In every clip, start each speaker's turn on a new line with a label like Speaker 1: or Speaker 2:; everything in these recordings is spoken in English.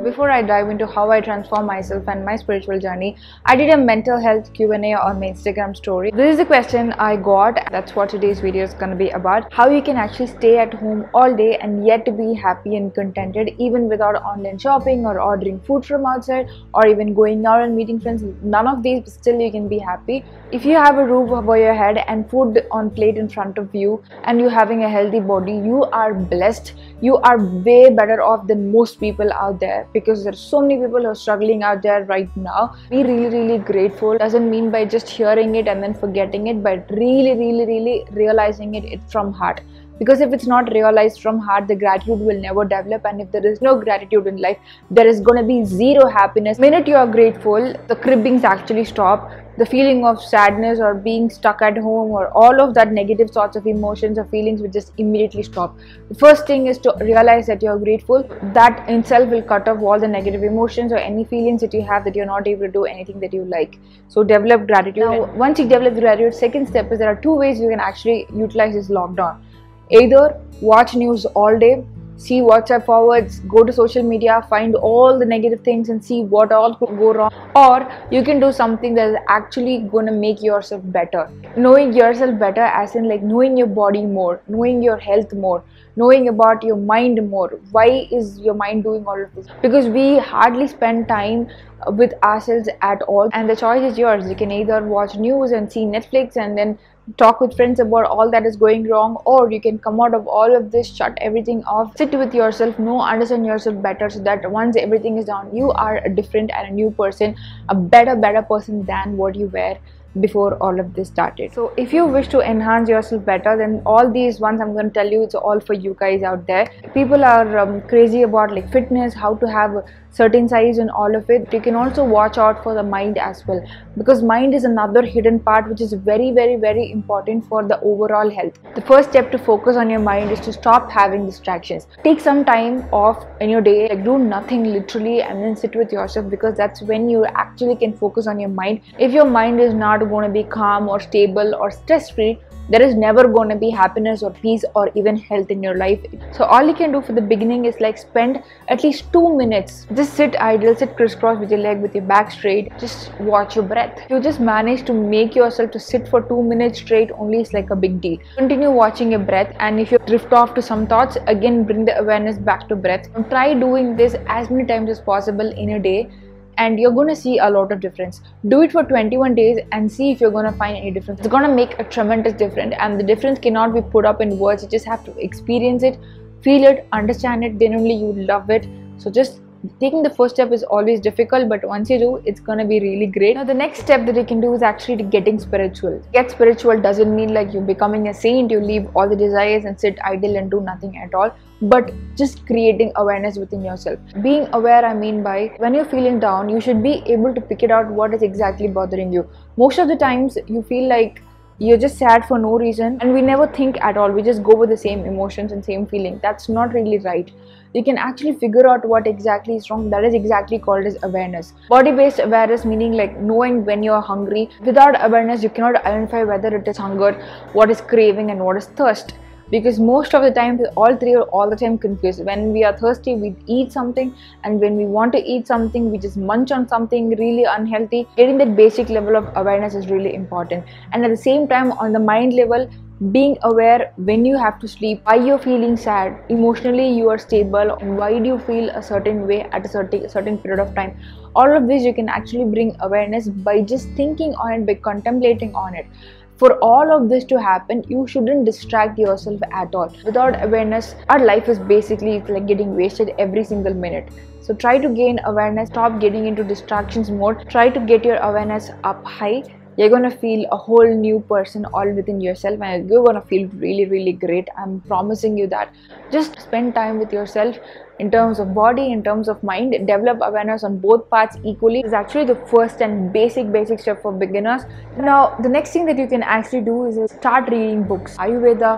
Speaker 1: Before I dive into how I transform myself and my spiritual journey, I did a mental health Q&A on my Instagram story. This is the question I got. That's what today's video is going to be about. How you can actually stay at home all day and yet be happy and contented even without online shopping or ordering food from outside or even going out and meeting friends. None of these, but still you can be happy. If you have a roof over your head and food on plate in front of you and you having a healthy body, you are blessed. You are way better off than most people out there, because there are so many people who are struggling out there right now. Be really grateful. Doesn't mean by just hearing it and then forgetting it, but really realizing it from heart. Because if it's not realized from heart, the gratitude will never develop, and if there is no gratitude in life, there is going to be zero happiness. The minute you are grateful, the cribbings actually stop. The feeling of sadness or being stuck at home or all of that negative sorts of emotions or feelings will just immediately stop. The first thing is to realize that you're grateful. That in itself will cut off all the negative emotions or any feelings that you have that you're not able to do anything that you like. So develop gratitude. Now, once you develop gratitude, second step is there are two ways you can actually utilize this lockdown. Either watch news all day, see WhatsApp forwards, go to social media, find all the negative things and see what all could go wrong. Or you can do something that is actually going to make yourself better. Knowing yourself better as in like knowing your body more, knowing your health more, knowing about your mind more. Why is your mind doing all of this? Because we hardly spend time with ourselves at all, and the choice is yours. You can either watch news and see Netflix and then talk with friends about all that is going wrong, or you can come out of all of this, shut everything off, sit with yourself, understand yourself better, so that once everything is done, you are a different and a new person, a better person than what you were before all of this started. So if you wish to enhance yourself better, then all these ones I'm going to tell you, it's all for you guys out there. People are crazy about like fitness, how to have a certain size and all of it. You can also watch out for the mind as well, because mind is another hidden part which is very important for the overall health. The first step to focus on your mind is to stop having distractions. Take some time off in your day, like do nothing literally, and then sit with yourself, because that's when you actually can focus on your mind. If your mind is not going to be calm or stable or stress-free, there is never going to be happiness or peace or even health in your life. So all you can do for the beginning is like spend at least 2 minutes. Just sit idle, sit crisscross with your leg, with your back straight. Just watch your breath. You just manage to make yourself to sit for 2 minutes straight only is like a big deal. Continue watching your breath, and if you drift off to some thoughts, again bring the awareness back to breath. And try doing this as many times as possible in a day, and you're going to see a lot of difference. Do it for 21 days and see if you're going to find any difference. It's going to make a tremendous difference, and the difference cannot be put up in words. You just have to experience it, feel it, understand it, then only you love it. So just taking the first step is always difficult, but once you do, it's gonna be really great. Now the next step that you can do is actually getting spiritual. Get spiritual doesn't mean like you're becoming a saint, you leave all the desires and sit idle and do nothing at all, but just creating awareness within yourself. Being aware, I mean by when you're feeling down, you should be able to pick it out what is exactly bothering you. Most of the times you feel like you're just sad for no reason, and we never think at all. We just go with the same emotions and same feeling. That's not really right. You can actually figure out what exactly is wrong. That is exactly called as awareness. Body-based awareness, meaning like knowing when you're hungry. Without awareness, you cannot identify whether it is hunger, what is craving, and what is thirst. Because most of the time, all three are all the time confused. When we are thirsty, we eat something, and when we want to eat something, we just munch on something really unhealthy. Getting that basic level of awareness is really important. And at the same time, on the mind level, being aware when you have to sleep, why you're feeling sad, emotionally you are stable, why do you feel a certain way at a certain period of time. All of this you can actually bring awareness by just thinking on it, by contemplating on it. For all of this to happen, you shouldn't distract yourself at all. Without awareness, our life is basically like getting wasted every single minute. So try to gain awareness, stop getting into distractions more, try to get your awareness up high. You're gonna feel a whole new person all within yourself, and you're gonna feel really great. I'm promising you that. Just spend time with yourself in terms of body, in terms of mind. Develop awareness on both parts equally. It's actually the first and basic step for beginners. Now the next thing that you can actually do is start reading books. Ayurveda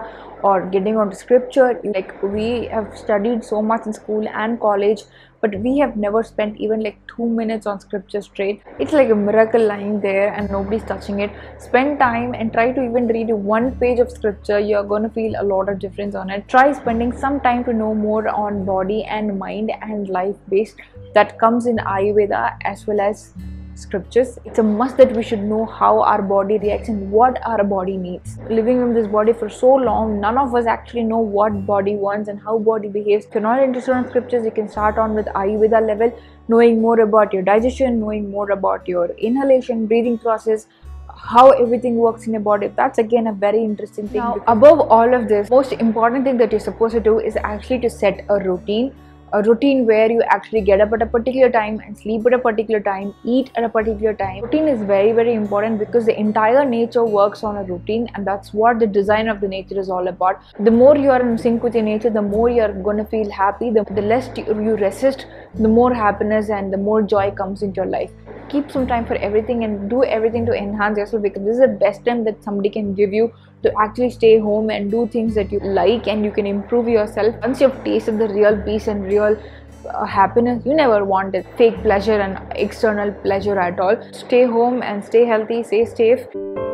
Speaker 1: or getting onto scripture. Like, we have studied so much in school and college, but we have never spent even like 2 minutes on scripture straight. It's like a miracle lying there and nobody's touching it. Spend time and try to even read one page of scripture. You're going to feel a lot of difference on it. Try spending some time to know more on body and mind and life based. That comes in Ayurveda as well as scriptures. It's a must that we should know how our body reacts and what our body needs. Living in this body for so long, none of us actually know what body wants and how body behaves. If you're not interested in scriptures, you can start on with Ayurveda level, knowing more about your digestion, knowing more about your inhalation, breathing process, how everything works in your body. That's again a very interesting thing. Now, above all of this, most important thing that you're supposed to do is actually to set a routine where you actually get up at a particular time and sleep at a particular time, eat at a particular time. Routine is very, very important because the entire nature works on a routine, and that's what the design of the nature is all about. The more you are in sync with your nature, the more you are going to feel happy. The less you resist, the more happiness and the more joy comes into your life. Keep some time for everything and do everything to enhance yourself, because this is the best time that somebody can give you to actually stay home and do things that you like, and you can improve yourself. Once you've tasted the real peace and real happiness, you never wanted fake pleasure and external pleasure at all. Stay home and stay healthy, stay safe.